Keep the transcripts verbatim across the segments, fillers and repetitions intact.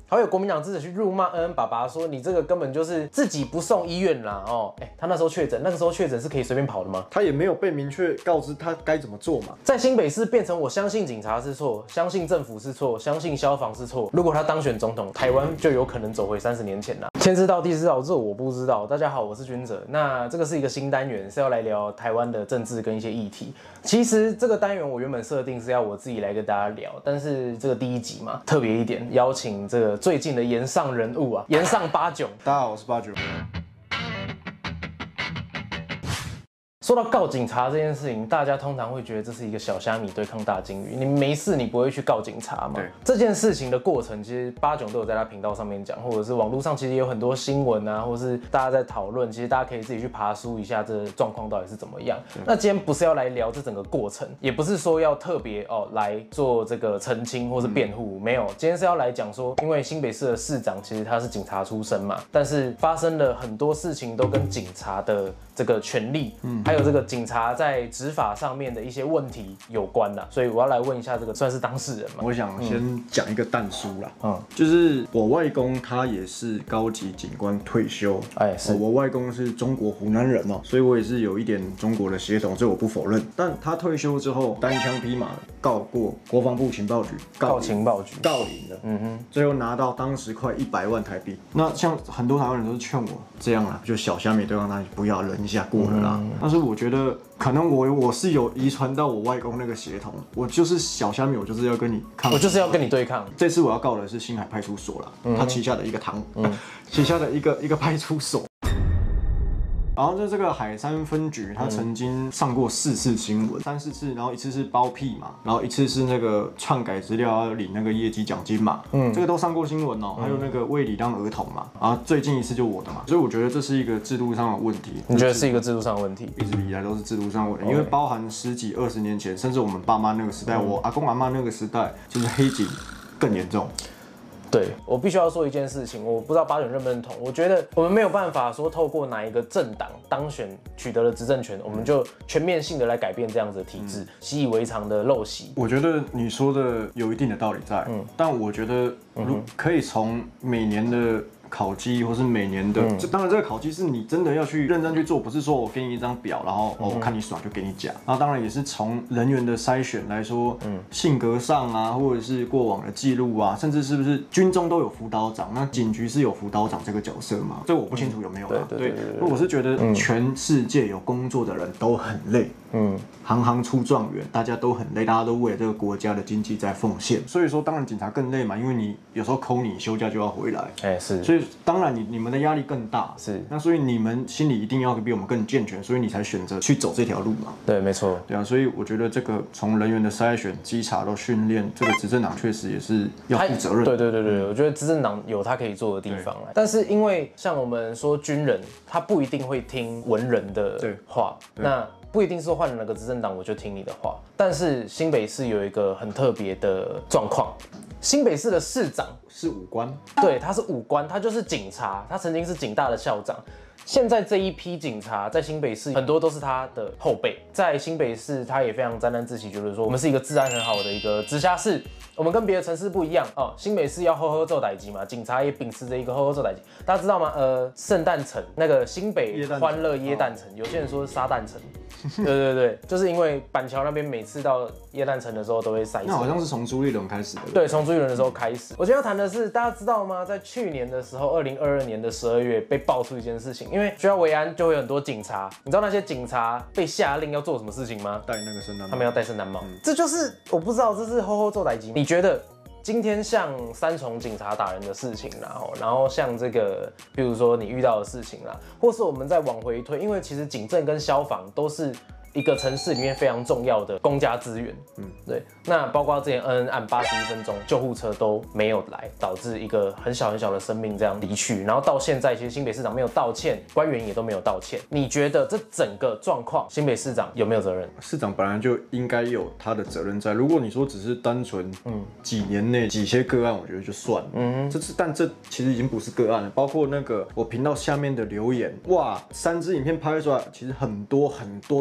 还有国民党支持去辱骂恩恩爸爸说你这个根本就是自己不送医院啦哦，哎、欸，他那时候确诊，那个时候确诊是可以随便跑的吗？ 他也没有被明确告知他该怎么做嘛。 在新北市变成我相信警察是错，相信政府是错，相信消防是错。如果他当选总统，台湾就有可能走回三十年前啦。天知道地知道，这我不知道。大家好，我是君哲。那这个是一个新单元，是要来聊台湾的政治跟一些议题。其实这个单元我原本设定是要我自己来跟大家聊，但是这个第一集嘛，特别一点，邀请这个最近的岩上人物啊，岩上八囧。 大家好，我是八囧。 说到告警察这件事情，大家通常会觉得这是一个小虾米对抗大鲸鱼。你没事，你不会去告警察吗？这件事情的过程，其实八囧都有在他频道上面讲，或者是网络上其实也有很多新闻啊，或者是大家在讨论。其实大家可以自己去爬梳一下这状况到底是怎么样。那今天不是要来聊这整个过程，也不是说要特别哦来做这个澄清或是辩护，嗯、没有。今天是要来讲说，因为新北市的市长其实他是警察出身嘛，但是发生了很多事情都跟警察的这个权利，嗯，还有这个警察在执法上面的一些问题有关啦，所以我要来问一下这个算是当事人嘛？ 我想先讲一个但书啦，嗯，就是我外公他也是高级警官退休，哎，是我外公是中国湖南人哦，所以我也是有一点中国的血统，这我不否认。但他退休之后单枪匹马告过国防部情报局， 告情报局， 告赢了，嗯哼，最后拿到当时快一百万台币。那像很多台湾人都是劝我这样啦，就小虾米对抗大，不要忍一下过了啦。嗯、但是我觉得。可能我我是有遗传到我外公那个血统，我就是小虾米，我就是要跟你抗， 我就是要跟你对抗。 这次我要告的是新海派出所啦，嗯、他旗下的一个堂，嗯、旗下的一个一个派出所。然后在这个海山分局，他曾经上过四次新闻，三四次，然后一次是包庇嘛，然后一次是那个篡改资料要领那个业绩奖金嘛，嗯，这个都上过新闻哦。还有那个为理当儿童嘛，然后最近一次就我的嘛，所以我觉得这是一个制度上的问题。 你觉得是一个制度上的问题？ 一直以来都是制度上的问题，因为包含十几二十年前，甚至我们爸妈那个时代，我阿公阿嬷那个时代，就是黑警更严重。 对，我必须要说一件事情，我不知道八囧认不认同。我觉得我们没有办法说透过哪一个政党当选取得了执政权，我们就全面性的来改变这样子的体制，嗯、习以为常的陋习。 我觉得你说的有一定的道理在，嗯，但我觉得如可以从每年的考绩或是每年的，嗯、当然这个考绩是你真的要去认真去做，不是说我给你一张表，然后、嗯、哦我看你爽就给你讲。然后当然也是从人员的筛选来说，嗯，性格上啊，或者是过往的记录啊，甚至是不是军中都有辅导长，那警局是有辅导长这个角色吗？这我不清楚有没有啦。嗯、对对对对对，我是觉得全世界有工作的人都很累。嗯，行行出状元，大家都很累，大家都为了这个国家的经济在奉献。所以说，当然警察更累嘛，因为你有时候扣你休假就要回来，哎、欸、是，所以当然你你们的压力更大，是。那所以你们心里一定要比我们更健全，所以你才选择去走这条路嘛。 对，没错。 对啊，所以我觉得这个从人员的筛选、稽查到训练，这个执政党确实也是要负责任。 对对对对，我觉得执政党有他可以做的地方啦。但是因为像我们说军人，他不一定会听文人的话，那。不一定是换了哪个执政党我就听你的话，但是新北市有一个很特别的状况，新北市的市长是武官， 对，他是武官，他就是警察，他曾经是警大的校长。现在这一批警察在新北市很多都是他的后辈，在新北市他也非常沾沾自喜，觉得说我们是一个治安很好的一个直辖市，我们跟别的城市不一样哦。新北市要呵呵做代志嘛，警察也秉持着一个呵呵做代志。大家知道吗？呃，圣诞城那个新北欢乐耶诞城，有些人说是沙诞城，对对对，就是因为板桥那边每次到耶诞城的时候都会塞车。 那好像是从朱立伦开始的。 对，从朱立伦的时候开始。我今天要谈的是，大家知道吗？在去年的时候，二零二二年的十二月被爆出一件事情。因为学校维安就会有很多警察，你知道那些警察被下令要做什么事情吗？ 戴那个圣诞帽， 他们要戴圣诞帽。嗯、这就是我不知道这是吼吼做代机。你觉得今天像三重警察打人的事情啦，然后像这个，比如说你遇到的事情啦，或是我们再往回推，因为其实警政跟消防都是一个城市里面非常重要的公家资源，嗯，对。那包括之前恩恩案八十一分钟救护车都没有来，导致一个很小很小的生命这样离去，然后到现在其实新北市长没有道歉，官员也都没有道歉。你觉得这整个状况，新北市长有没有责任？ 市长本来就应该有他的责任在。如果你说只是单纯，嗯，几年内几些个案，我觉得就算了，嗯，这是但这其实已经不是个案了。包括那个我频道下面的留言，哇，三支影片拍出来，其实很多很多都在讲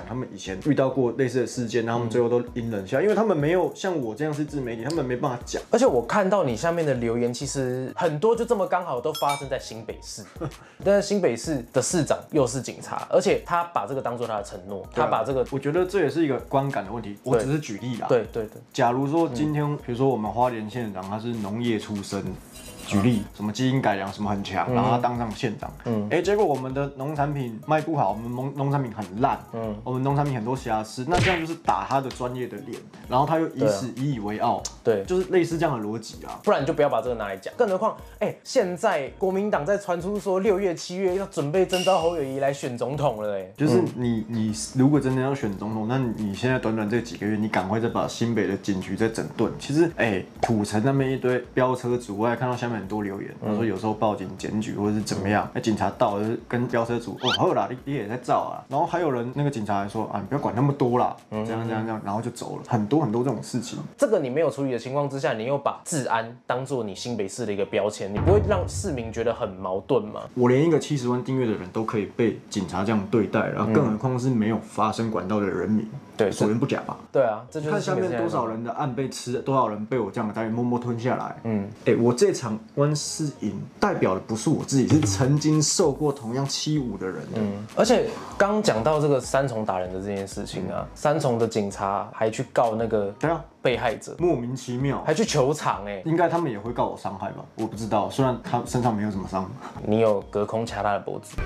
讲他们以前遇到过类似的事件，然后他们最后都隐忍下来，因为他们没有像我这样是自媒体，他们没办法讲。 而且我看到你下面的留言，其实很多就这么刚好都发生在新北市，但是新北市的市长又是警察，而且他把这个当做他的承诺，他把这个， 我觉得这也是一个观感的问题。我只是举例啦。 对对对。 假如说今天，比如说我们花莲县长他是农业出身。举例，什么基因改良什么很强，然后他当上县长，嗯，哎、欸，结果我们的农产品卖不好，我们农农产品很烂，嗯，我们农产品很多瑕疵，那这样就是打他的专业的脸，然后他又以此引以为傲， 对， 就是类似这样的逻辑啊， 不然你就不要把这个拿来讲。更何况，哎、欸，现在国民党在传出说六月、七月要准备征召侯友宜来选总统了、欸，哎， 就是你你如果真的要选总统，那你现在短短这几个月，你赶快再把新北的警局再整顿。其实，哎、欸，土城那边一堆飙车族，我还看到下面很多留言，他说有时候报警检举或者是怎么样，那、嗯、警察到了跟飙车族，哦，好啦，你你也在照啊，然后还有人那个警察还说啊，你不要管那么多啦，嗯、这样这样这样，然后就走了，很多很多这种事情。 这个你没有处理的情况之下，你又把治安当做你新北市的一个标签，你不会让市民觉得很矛盾吗？ 我连一个七十万订阅的人都可以被警察这样对待，然后更何况是没有发声管道的人民。对，所言不假吧？ 对啊，这就是看下面多少人的案被吃，多少人被我这样的待遇默默吞下来。嗯，哎、欸，我这场官司赢，代表的不是我自己，是曾经受过同样欺侮的人的。 嗯，而且刚讲到这个三重打人的这件事情啊，嗯、三重的警察还去告那个对啊被害者， 莫名其妙， 还去求偿哎、欸， 应该他们也会告我伤害吧？我不知道，虽然他身上没有什么伤。 你有隔空掐他的脖子。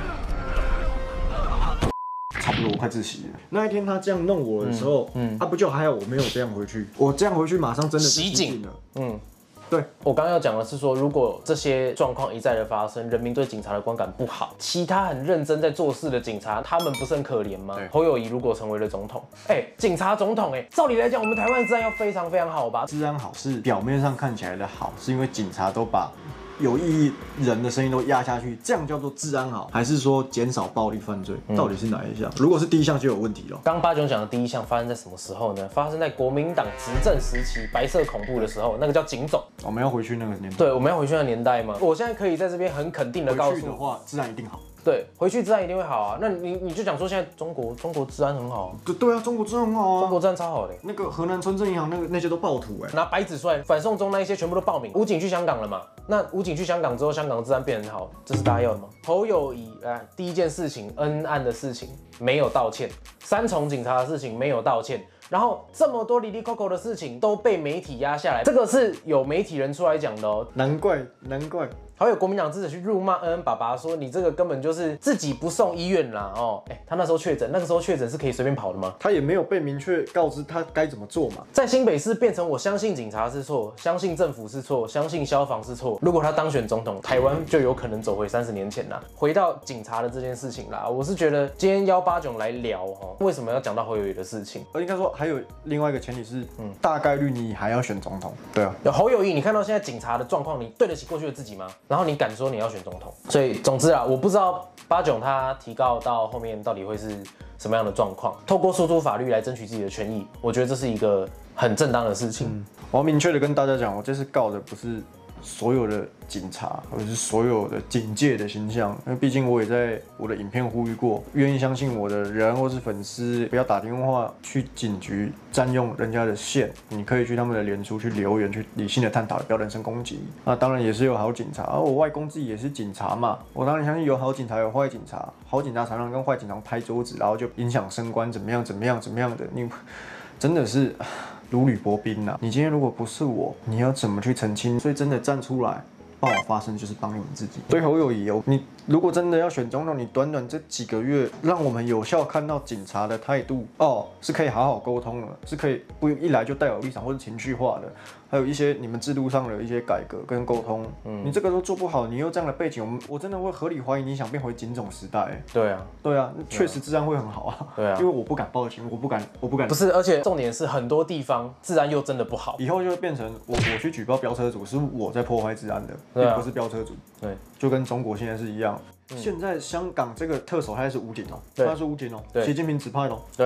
差不多，我快窒息了。那一天他这样弄我的时候，嗯，嗯啊不就还好我没有这样回去，我这样回去马上真的是袭警了，嗯。 对， 我刚刚要讲的是说，如果这些状况一再的发生，人民对警察的观感不好，其他很认真在做事的警察，他们不是很可怜吗？侯友宜如果成为了总统，哎、欸，警察总统、欸，哎，照理来讲，我们台湾治安要非常非常好吧？ 治安好是表面上看起来的好，是因为警察都把有意义人的声音都压下去，这样叫做治安好，还是说减少暴力犯罪？嗯、到底是哪一项？如果是第一项就有问题了。 刚八炯讲的第一项发生在什么时候呢？发生在国民党执政时期白色恐怖的时候，那个叫警总。 我们要回去那个年代。 对，我们要回去那个年代吗？我现在可以在这边很肯定的告诉， 回去的话，治安一定好。 对，回去治安一定会好啊。那你你就讲说现在中国中国治安很好、啊， 对对啊，中国治安很好啊， 中国治安超好的、欸。 那个河南村镇银行那个那些都暴徒哎、欸， 拿白纸出来，反送中那一些全部都报名。武警去香港了嘛？那武警去香港之后，香港的治安变很好，这是大家要的吗？侯友宜啊，第一件事情恩案的事情没有道歉，三重警察的事情没有道歉。然后这么多哩哩扣扣的事情都被媒体压下来，这个是有媒体人出来讲的哦。 难怪，难怪。 还有国民党支持去辱骂恩恩爸爸，说你这个根本就是自己不送医院啦哦。哎，他那时候确诊，那个时候确诊是可以随便跑的吗？ 他也没有被明确告知他该怎么做嘛。 在新北市变成我相信警察是错，相信政府是错，相信消防是错。如果他当选总统，台湾就有可能走回三十年前啦。回到警察的这件事情啦，我是觉得今天邀八炯来聊哦，为什么要讲到侯友宜的事情？ 而应该说还有另外一个前提是，嗯，大概率你还要选总统。对啊， 有侯友宜，你看到现在警察的状况，你对得起过去的自己吗？然后你敢说你要选总统？所以总之啊，我不知道八炯他提告到后面到底会是什么样的状况。透过诉诸法律来争取自己的权益，我觉得这是一个很正当的事情。嗯、 我要明确的跟大家讲，我这次告的不是所有的警察，或者是所有的警界的形象，因为毕竟我也在我的影片呼吁过，愿意相信我的人或是粉丝，不要打电话去警局占用人家的线，你可以去他们的脸书去留言，去理性的探讨，不要人身攻击。那当然也是有好警察，而我外公自己也是警察嘛，我当然相信有好警察有坏警察，好警察常常跟坏警察拍桌子，然后就影响升官，怎么样怎么样怎么样的，你真的是如履薄冰呐、啊！你今天如果不是我，你要怎么去澄清？所以真的站出来，帮我发声，就是帮你们自己。对侯友宜哦，你如果真的要选总统，你短短这几个月，让我们有效看到警察的态度哦，是可以好好沟通的，是可以不一来就带有立场或者情绪化的，还有一些你们制度上的一些改革跟沟通，嗯，你这个都做不好，你有这样的背景，我们我真的会合理怀疑你想变回警总时代。 对啊， 对啊，确实治安会很好啊。对啊，因为我不敢报警，我不敢，我不敢。 不是，而且重点是很多地方治安又真的不好， 以后就会变成我我去举报飙车族，是我在破坏治安的，并、啊、不是飙车族。对，就跟中国现在是一样。嗯、现在香港这个特首他是武警哦、喔，他是武警哦、喔，习近平指派哦、喔。 对啊。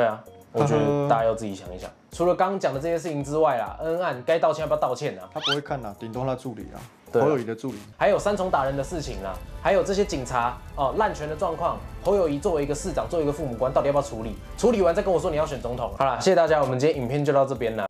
我觉得大家要自己想一想。除了刚刚讲的这些事情之外啦，恩恩案该道歉要不要道歉啊？ 他不会看啦，顶多他助理啦。侯友宜的助理， 还有三重打人的事情啦，还有这些警察哦滥权的状况，侯友宜作为一个市长，作为一个父母官，到底要不要处理？处理完再跟我说你要选总统。好啦，谢谢大家，我们今天影片就到这边啦。